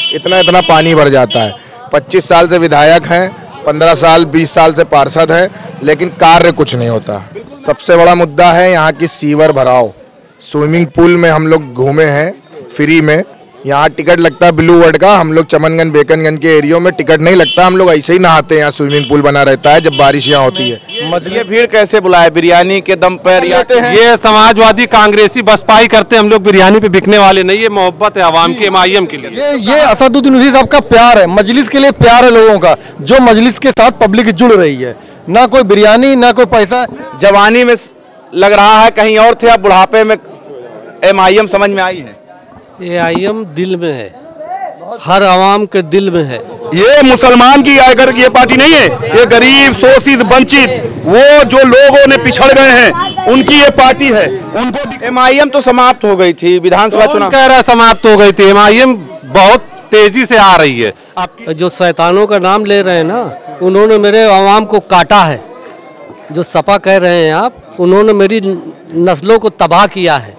इतना इतना पानी भर जाता है। 25 साल से विधायक हैं, 15 साल 20 साल से पार्षद हैं, लेकिन कार्य कुछ नहीं होता। सबसे बड़ा मुद्दा है यहाँ की सीवर भराव। स्विमिंग पूल में हम लोग घूमे हैं फ्री में, यहाँ टिकट लगता है ब्लू वर्ड का। हम लोग चमनगंज बेकनगंज के एरियो में टिकट नहीं लगता, हम लोग ऐसे ही नहाते हैं। यहाँ स्विमिंग पूल बना रहता है जब बारिश यहाँ होती है। मजलिस भीड़ कैसे बुलाए, बिरयानी के दम पर ये समाजवादी कांग्रेसी बसपाई करते, हम लोग बिरयानी पे बिकने वाले नहीं। ये मोहब्बत है आवाम की, MIM के लिए। ये असदुद्दीन ओवैसी साहब का प्यार है, मजलिस के लिए प्यार है लोगों का, जो मजलिस के साथ पब्लिक जुड़ रही है। ना कोई बिरयानी ना कोई पैसा। जवानी में लग रहा है कहीं और थे, अब बुढ़ापे में MIM समझ में आई है। MIM दिल में है, हर आवाम के दिल में है। ये मुसलमान की आकर ये पार्टी नहीं है, ये गरीब शोषित वंचित वो जो लोगों ने पिछड़ गए हैं उनकी ये पार्टी है। उनको MIM तो समाप्त हो गई थी, विधानसभा चुनाव कह रहा समाप्त हो गई थी। MIM बहुत तेजी से आ रही है। आपकी जो शैतानों का नाम ले रहे हैं ना, उन्होंने मेरे आवाम को काटा है। जो सपा कह रहे हैं आप, उन्होंने मेरी नस्लों को तबाह किया है।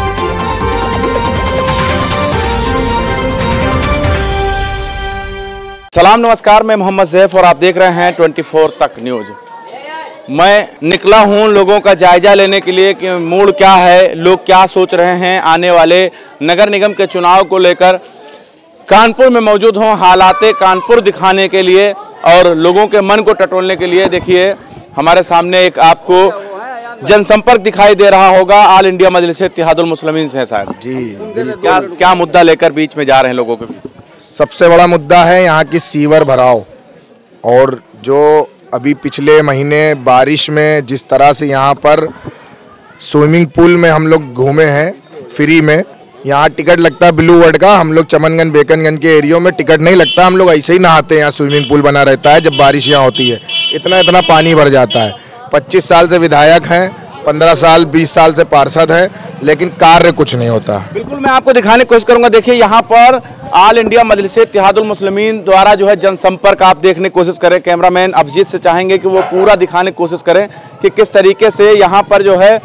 सलाम नमस्कार, मैं मोहम्मद ज़ैफ और आप देख रहे हैं 24 तक न्यूज़। मैं निकला हूं लोगों का जायजा लेने के लिए कि मूड क्या है, लोग क्या सोच रहे हैं आने वाले नगर निगम के चुनाव को लेकर। कानपुर में मौजूद हूं हालाते कानपुर दिखाने के लिए और लोगों के मन को टटोलने के लिए। देखिए हमारे सामने एक आपको जनसंपर्क दिखाई दे रहा होगा, ऑल इंडिया मजलिस इत्तेहादुल मुस्लिमीन से साहब जी। क्या मुद्दा लेकर बीच में जा रहे हैं लोगों के बीच? सबसे बड़ा मुद्दा है यहाँ की सीवर भराव। और जो अभी पिछले महीने बारिश में जिस तरह से यहाँ पर स्विमिंग पूल में हम लोग घूमे हैं फ्री में, यहाँ टिकट लगता है ब्लू वर्ड का। हम लोग चमनगंज बेकनगंज के एरियो में टिकट नहीं लगता, हम लोग ऐसे ही नहाते हैं। यहाँ स्विमिंग पूल बना रहता है जब बारिश यहाँ होती है। इतना इतना पानी भर जाता है। 25 साल से विधायक हैं, 15 साल 20 साल से पार्षद हैं, लेकिन कार्य कुछ नहीं होता। बिल्कुल मैं आपको दिखाने की कोशिश करूंगा। देखिए यहाँ पर ऑल इंडिया मजलिस इत्तेहादुल मुस्लिमीन द्वारा जो है जनसंपर्क आप देखने की कोशिश करें। कैमरामैन अभिजीत से चाहेंगे कि वो पूरा दिखाने की कोशिश करें कि किस तरीके से यहाँ पर जो है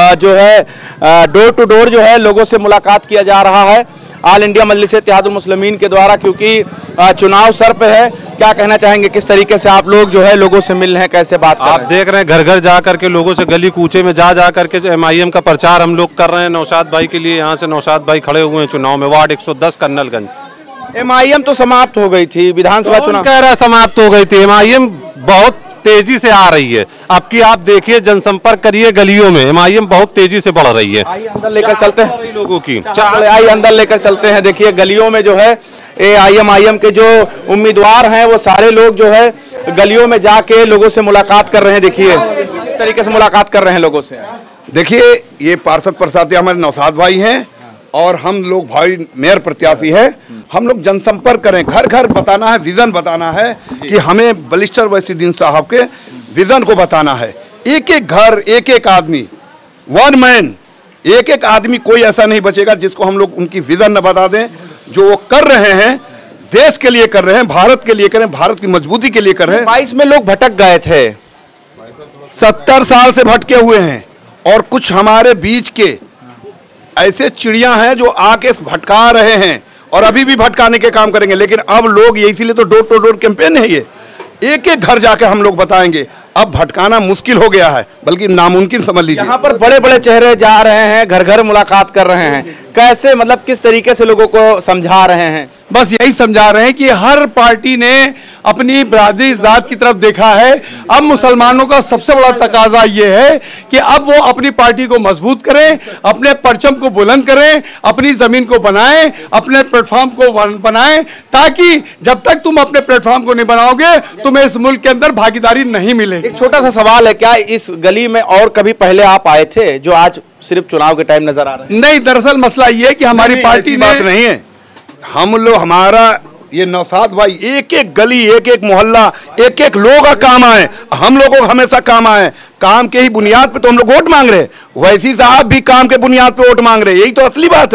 डोर टू डोर जो है लोगों से मुलाकात किया जा रहा है ऑल इंडिया मजलिस इत्तेहादुल मुस्लिमीन के द्वारा, क्योंकि चुनाव सर पे है। क्या कहना चाहेंगे, किस तरीके से आप लोग जो है लोगों से मिल रहे हैं, कैसे बात कर रहे हैं? आप देख रहे हैं घर घर जा करके लोगों से, गली कूचे में जा करके MIM का प्रचार हम लोग कर रहे हैं। नौशाद भाई के लिए यहाँ से नौशाद भाई खड़े हुए हैं चुनाव में, वार्ड 110 कन्नलगंज। MIM तो समाप्त हो गई थी, विधानसभा चुनाव कह रहा समाप्त हो गई थी। MIM बहुत तेजी से आ रही है। आपकी आप देखिए, जनसंपर्क करिए गलियों में, MIM बहुत तेजी से बढ़ रही है। आइए अंदर लेकर चलते हैं लोगों की, आइए अंदर लेकर चलते हैं। देखिए गलियों में जो है MIM के जो उम्मीदवार हैं वो सारे लोग जो है गलियों में जाके लोगों से मुलाकात कर रहे हैं। देखिए किस तरीके से मुलाकात कर रहे हैं लोगों से। देखिए ये पार्षद प्रसाद हमारे नौशाद भाई हैं और हम लोग भाई मेयर प्रत्याशी है। हम लोग जनसंपर्क करें, घर घर बताना है, विजन बताना है कि हमें बलिस्टर वसीउद्दीन साहब के विजन को बताना है। एक एक घर, एक एक आदमी, वन मैन, एक एक आदमी, कोई ऐसा नहीं बचेगा जिसको हम लोग उनकी विजन न बता दें। जो वो कर रहे हैं देश के लिए कर रहे हैं, भारत के लिए कर रहे हैं, भारत की मजबूती के लिए कर रहे हैं। 22 में लोग भटक गए थे, 70 साल से भटके हुए हैं और कुछ हमारे बीच के ऐसे चिड़िया हैं जो आके भटका रहे हैं और अभी भी भटकाने के काम करेंगे। लेकिन अब लोग ये, इसीलिए तो डोर टू डोर कैंपेन है ये, एक एक घर जाके हम लोग बताएंगे। अब भटकाना मुश्किल हो गया है, बल्कि नामुमकिन समझ लीजिए। यहाँ पर बड़े बड़े चेहरे जा रहे हैं, घर घर मुलाकात कर रहे हैं। कैसे, मतलब किस तरीके से लोगों को समझा रहे हैं? बस यही समझा रहे हैं कि हर पार्टी ने अपनी बरादरी जात की तरफ देखा है। अब मुसलमानों का सबसे बड़ा तकाजा ये है कि अब वो अपनी पार्टी को मजबूत करें, अपने परचम को बुलंद करें, अपनी जमीन को बनाएं, अपने प्लेटफॉर्म को बनाएं, ताकि जब तक तुम अपने प्लेटफॉर्म को नहीं बनाओगे तुम्हें इस मुल्क के अंदर भागीदारी नहीं मिलेगी। एक छोटा सा सवाल है, क्या इस गली में और कभी पहले आप आए थे जो आज सिर्फ चुनाव के टाइम नजर आ रहे हैं? नहीं, दरअसल मसला ये है कि हमारी पार्टी बात नहीं है। हम लोग, हमारा ये नौशाद भाई एक एक गली, एक एक मोहल्ला, एक एक लोग का काम आए। हम लोगों को हमेशा काम आए, काम के ही बुनियाद पे तो हम लोग वोट मांग रहे हैं। वैसी साहब भी काम के बुनियाद पे वोट मांग रहे हैं, यही तो असली बात है।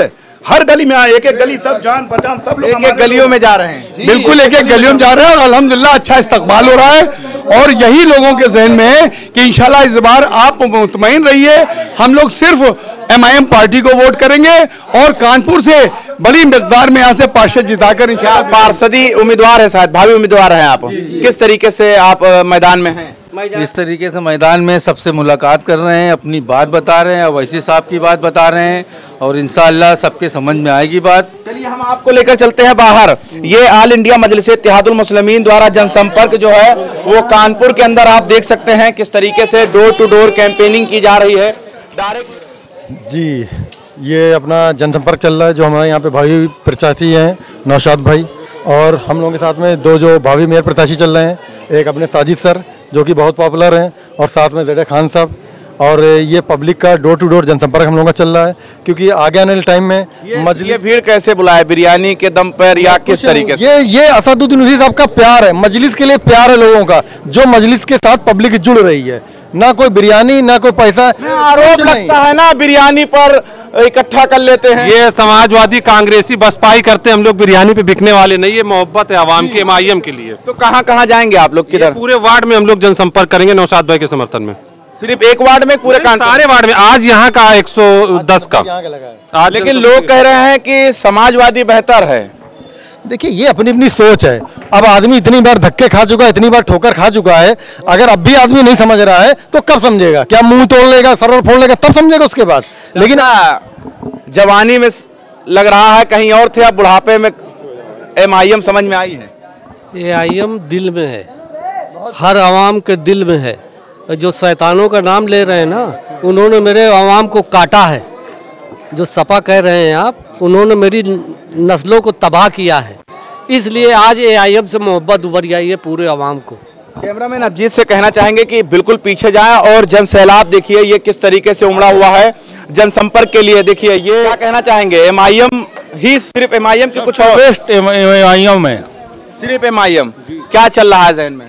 हर गली में आए, एक एक गली सब जान पहचान सब लोग एक एक गलियों में जा रहे हैं। बिल्कुल एक एक गलियों में जा रहे हैं और अल्हम्दुलिल्लाह अच्छा इस्तकबाल हो रहा है। और यही लोगों के जहन में है कि इंशाल्लाह इस बार आप मुतमईन रहिए, हम लोग सिर्फ MIM पार्टी को वोट करेंगे और कानपुर से बड़ी मिकदार में यहाँ से पार्षद जिताकर इंशाल्लाह। पार्षदी उम्मीदवार है, शायद भावी उम्मीदवार हैं आप, किस तरीके से आप मैदान में हैं? इस तरीके से मैदान में सबसे मुलाकात कर रहे हैं, अपनी बात बता रहे हैं, ओवैसी साहब की बात बता रहे हैं और इंशाअल्लाह सबके समझ में आएगी बात। चलिए हम आपको लेकर चलते हैं बाहर। ये ऑल इंडिया मजलिस इत्तेहादुल मुस्लिमीन द्वारा जनसंपर्क जो है वो कानपुर के अंदर आप देख सकते हैं किस तरीके से डोर टू डोर कैंपेनिंग की जा रही है। डायरेक्ट जी, ये अपना जनसंपर्क चल रहा है। जो हमारे यहाँ पे भावी प्रत्याशी हैं नौशाद भाई, और हम लोगों के साथ में दो जो भावी मेयर प्रत्याशी चल रहे हैं, एक अपने साजिद सर जो कि बहुत पॉपुलर हैं, और साथ में ज़ेड खान साहब। और ये पब्लिक का डोर टू डोर जनसंपर्क हम लोगों का चल रहा है, क्योंकि आगे आने वाले टाइम में ये भीड़ कैसे बुलाए, बिरयानी के दम पर या किस तरीके से? ये असदुद्दीन ओवैसी साहब का प्यार है, मजलिस के लिए प्यार है लोगों का, जो मजलिस के साथ पब्लिक जुड़ रही है। ना कोई बिरयानी ना कोई पैसा। आरोप लगता है ना बिरयानी पर इकट्ठा कर लेते हैं। ये समाजवादी कांग्रेसी बसपाई करते हैं, हम लोग बिरयानी पे बिकने वाले नहीं, ये मोहब्बत है आवाम की, MIM के लिए। तो कहाँ कहाँ जाएंगे आप लोग, किधर? पूरे वार्ड में हम लोग जनसंपर्क करेंगे नौशाद भाई के समर्थन में। सिर्फ एक वार्ड में? पूरे सारे वार्ड में। आज यहाँ का 110 का आज, लेकिन लोग कह रहे हैं कि समाजवादी बेहतर है। देखिए ये अपनी अपनी सोच है। अब आदमी इतनी बार धक्के खा चुका है, इतनी बार ठोकर खा चुका है, अगर अब भी आदमी नहीं समझ रहा है तो कब समझेगा? क्या मुंह तोड़ लेगा, सर्वर फोड़ लेगा, तब समझेगा उसके बाद। लेकिन जवानी में लग रहा है कहीं और थे, अब बुढ़ापे में MIM समझ में आई है। MIM दिल में है, हर आवाम के दिल में है। जो शैतानों का नाम ले रहे हैं ना, उन्होंने मेरे आवाम को काटा है। जो सपा कह रहे हैं आप, उन्होंने मेरी नस्लों को तबाह किया है, इसलिए आज MIM से मोहब्बत उभर आई है पूरे आवाम को। कैमरामैन अभिजीत से कहना चाहेंगे कि बिल्कुल पीछे जाएं और जन सैलाब देखिए ये किस तरीके से उमड़ा हुआ है जनसंपर्क के लिए। देखिए ये क्या कहना चाहेंगे, MIM ही सिर्फ MIM की कुछ और? बेस्ट MIM है, सिर्फ MIM। क्या चल रहा है जहन में?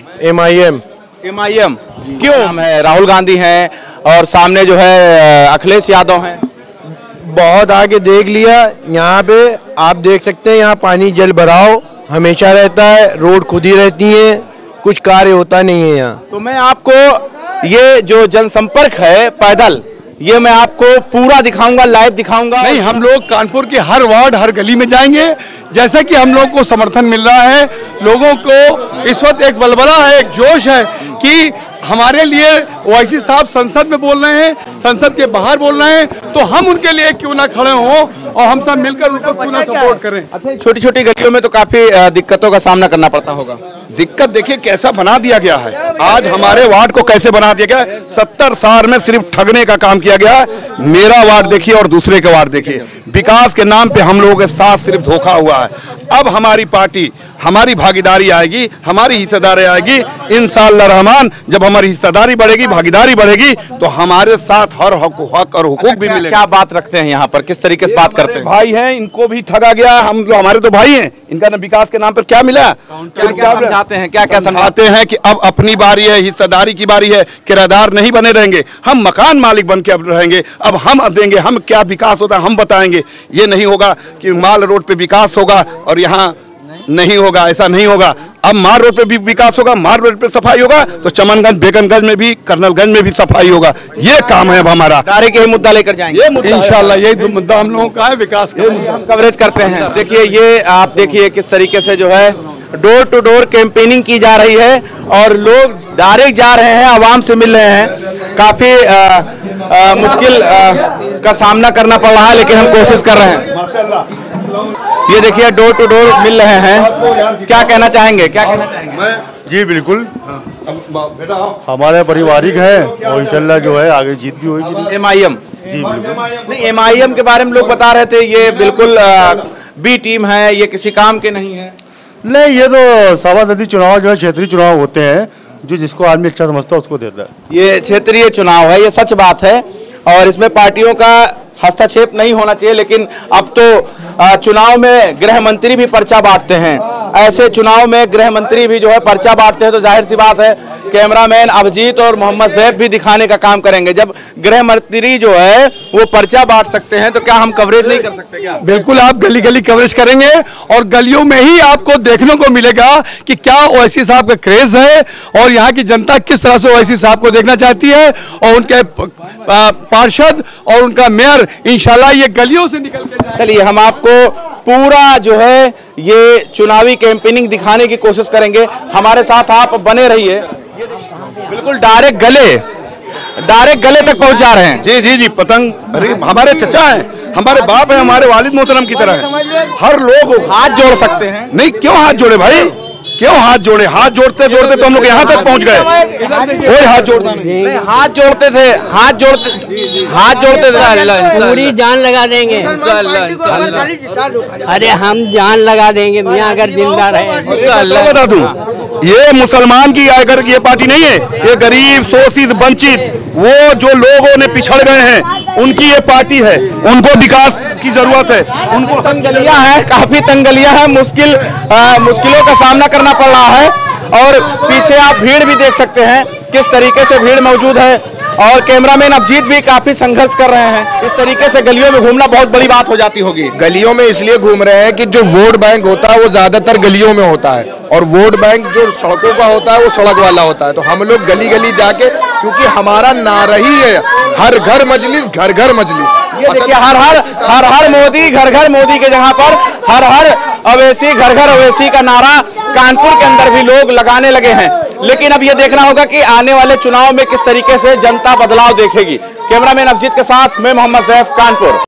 MIM क्यों? नाम है राहुल गांधी हैं और सामने जो है अखिलेश यादव हैं। बहुत आगे देख लिया, यहाँ पे आप देख सकते हैं, यहाँ पानी जल भराव हमेशा रहता है, रोड खुद ही रहती है, कुछ कार्य होता नहीं है यहाँ। तो मैं आपको ये जो जनसंपर्क है पैदल, ये मैं आपको पूरा दिखाऊंगा, लाइव दिखाऊंगा। नहीं, हम लोग कानपुर के हर वार्ड हर गली में जाएंगे। जैसा कि हम लोग को समर्थन मिल रहा है, लोगों को इस वक्त एक बलबला है, एक जोश है कि हमारे लिए ओवैसी साहब संसद में बोल रहे हैं, संसद के बाहर बोल रहे हैं, तो हम उनके लिए क्यों ना खड़े हों और हम सब मिलकर उनको क्यों ना सपोर्ट करें। अच्छा, छोटी छोटी गलियों में तो काफी दिक्कतों का सामना करना पड़ता होगा। दिक्कत देखिए कैसा बना दिया गया है, आज हमारे वार्ड को कैसे बना दिया गया है। 70 साल में सिर्फ ठगने का काम किया गया है। मेरा वार्ड देखिए और दूसरे के वार्ड देखिए, विकास के नाम पे हम लोगों के साथ सिर्फ धोखा हुआ है। अब हमारी पार्टी, हमारी भागीदारी आएगी, हमारी हिस्सेदारी आएगी इंशाअल्लाह रहमान। जब हमारी हिस्सेदारी बढ़ेगी, भागीदारी बढ़ेगी, तो हमारे साथ हर हक और हुकूक भी मिलेगा। क्या बात रखते हैं यहाँ पर, किस तरीके से बात करते हैं? भाई हैं, इनको भी ठगा गया, हम हमारे तो भाई हैं, इनका ना विकास के नाम पर क्या मिला? क्या समझाते हैं, क्या क्या समझाते हैं कि अब अपनी बारी है, हिस्सेदारी की बारी है, किराएदार नहीं बने रहेंगे, हम मकान मालिक बन के अब रहेंगे, अब हम देंगे, हम क्या विकास होता है हम बताएंगे। ये नहीं होगा कि माल रोड पे विकास होगा और यहाँ नहीं होगा, ऐसा नहीं होगा। अब मार रोड पे भी विकास होगा, मार रोड पे सफाई होगा, तो चमनगंज, बेगमगंज में भी, कर्नलगंज में भी सफाई होगा। ये काम है अब हमारा। डायरेक्ट ये मुद्दा लेकर जाएंगे इंशाल्लाह, यही मुद्दा हम लोगों का है, विकास का हम कवरेज करते हैं। देखिए ये आप देखिए किस तरीके से जो है डोर टू डोर कैंपेनिंग की जा रही है और लोग डायरेक्ट जा रहे हैं, आवाम से मिल रहे हैं। काफी मुश्किल का सामना करना पड़ रहा है, लेकिन हम कोशिश कर रहे हैं। ये देखिए डोर टू डोर मिल रहे हैं। क्या कहना चाहेंगे, क्या कहना चाहेंगे? जी बिल्कुल, हमारे पारिवारिक है और इंशाल्लाह जो है आगे जीत भी होगी। MIM जी बिल्कुल। नहीं, MIM के बारे में लोग बता रहे थे ये बिल्कुल बी टीम है, ये किसी काम के नहीं है। नहीं, ये तो सभापति चुनाव जो है क्षेत्रीय चुनाव होते हैं, जो जिसको आदमी अच्छा समझता है उसको देता है। ये क्षेत्रीय चुनाव है, ये सच बात है और इसमें पार्टियों का हस्तक्षेप नहीं होना चाहिए। लेकिन अब तो चुनाव में गृह मंत्री भी पर्चा बांटते हैं। ऐसे चुनाव में गृह मंत्री भी जो है पर्चा बांटते हैं, तो जाहिर सी बात है कैमरामैन अभिजीत और मोहम्मद जैफ भी दिखाने का काम करेंगे। जब गृह मंत्री जो है वो पर्चा बांट सकते हैं तो क्या हम कवरेज नहीं कर सकते क्या? बिल्कुल, आप गली गली कवरेज करेंगे और गलियों में ही आपको देखने को मिलेगा कि क्या ओवैसी साहब का क्रेज है और यहाँ की जनता किस तरह से ओवैसी साहब को देखना चाहती है और उनके पार्षद और उनका मेयर इंशाल्लाह ये गलियों से निकल के। चलिए हम आपको पूरा जो है ये चुनावी कैंपेनिंग दिखाने की कोशिश करेंगे, हमारे साथ आप बने रहिए। बिल्कुल डायरेक्ट गले तक पहुंच जा रहे हैं। जी जी जी, पतंग, अरे हमारे चचा हैं, हमारे बाप हैं, हमारे वालिद मोहतरम की तरह है। हर लोग हाथ जोड़ सकते हैं। नहीं, क्यों हाथ जोड़े भाई, क्यों हाथ जोड़े? हाथ जोड़ते जोड़ते तो हम लोग यहाँ तक पहुँच गए। कोई हाथ जोड़ता नहीं। हाथ जोड़ते थे पूरी जान लगा देंगे। अरे हम जान लगा देंगे मियाँ अगर जिंदा रहे। बता दूं, ये मुसलमान की अगर ये पार्टी नहीं है, ये गरीब शोषित वंचित वो जो लोगों ने पिछड़ गए हैं उनकी ये पार्टी है। उनको विकास की जरूरत है, उनको तंगलियां हैं, काफी तंगलियां हैं, मुश्किलों का सामना करना पड़ रहा है। और पीछे आप भीड़ भी देख सकते हैं किस तरीके से भीड़ मौजूद है और कैमरामैन अभिजीत भी काफी संघर्ष कर रहे हैं। इस तरीके से गलियों में घूमना बहुत बड़ी बात हो जाती होगी। गलियों में इसलिए घूम रहे हैं कि जो वोट बैंक होता है वो ज्यादातर गलियों में होता है और वोट बैंक जो सड़कों का होता है वो सड़क वाला होता है। तो हम लोग गली गली जाके, क्योंकि हमारा नारा ही है हर घर मजलिस, घर घर मजलिस। ये देखिए हर हर मोदी, घर घर मोदी के जहां पर हर हर अवैसी, घर घर अवैसी का नारा कानपुर के अंदर भी लोग लगाने लगे हैं। लेकिन अब ये देखना होगा कि आने वाले चुनाव में किस तरीके से जनता बदलाव देखेगी। कैमरामैन अभिजीत के साथ मैं मोहम्मद जैफ, कानपुर।